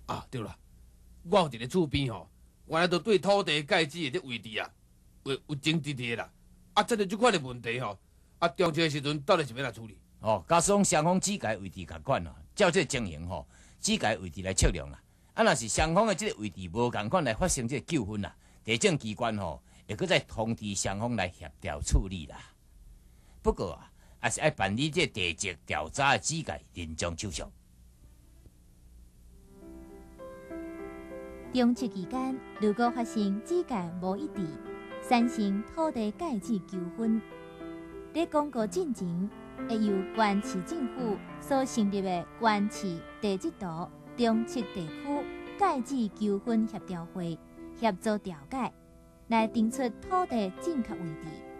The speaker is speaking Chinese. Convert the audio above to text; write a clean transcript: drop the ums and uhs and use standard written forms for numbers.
啊，对啦，我有一个厝边吼，原来都对土地盖址的这位置啊，有争执的啦。啊，针对这款的问题吼，啊，中秋的时阵到底是要来处理？ 哦，假使双方指界位置共款哦，照这情形吼，指界位置来测量啦。啊，若是双方的这个位置无共款来发生这个纠纷啦，地政机关吼会搁再通知双方来协调处理啦。不过啊，还是要办理这地质调查的指界认证手续。 中测期间，如果发生指界无一致，产生土地盖址纠纷，在公告进前，会由原市政府所成立的原市地质图中测地区盖址纠纷协调会协助调解，来定出土地正确位置。